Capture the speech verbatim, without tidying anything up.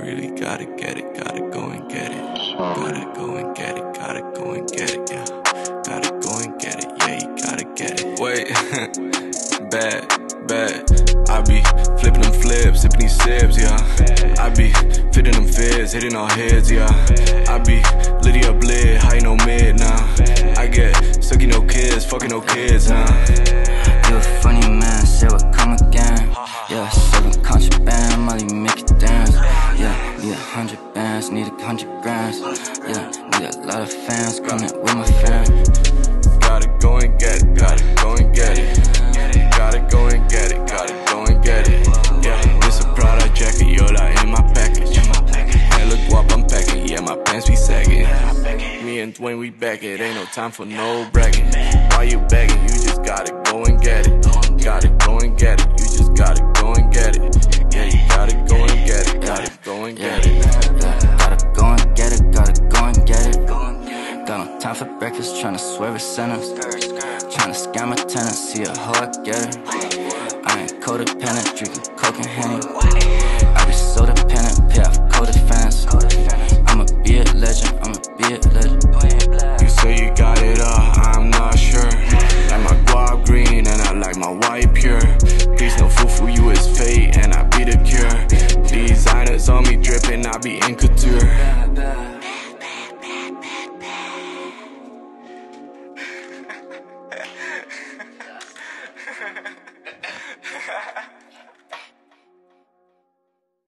really gotta get it, gotta go and get it. Gotta go and get it, gotta go and get it, yeah. Gotta go and get it, yeah, you gotta get it. Wait, bad, bad. I be flipping them flips, sipping these sips, yeah. I be fitting them fits, hitting all heads, yeah. I be litty up lit, high no mid, nah. I get sucky no kids, fucking no kids, nah. You a funny man, say what come again. Yeah, serving contraband, money make it dance. Yeah, need a hundred bands, need a hundred grams. Yeah, need a lot of fans, coming with my fam. Gotta go and get it, gotta go and get it. Gotta go and get it, gotta go and get it. Yeah, this a Prada jacket, Yola in my package. Hey, look what I'm packing, yeah, my pants be sagging. Me and Duane, we back it, ain't no time for no bragging. Why you begging? You just gotta go and get it. Gotta go and get it, you just gotta go and get it. Yeah, you gotta go and get it, gotta go and get it. Yeah, gotta go and get it, gotta go and get it. Got no time for breakfast, tryna swerve a sentence. Tryna scam my tenants, see a hoe, I get it. I ain't codependent, drinking coke and Henny. I be so dependent, pay off co-defendants. I'ma be a legend, I'ma be a legend. You say you got it all, I'm not sure. Like my guap green and I like my white pure. Plsnofufu, you is fate and I be the cure. Designers on me dripping, I be in couture.